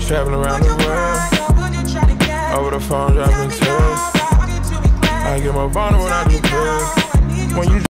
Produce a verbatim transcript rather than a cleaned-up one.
Traveling around the world, over the phone dropping tears. I get more vulnerable when I do drugs. When you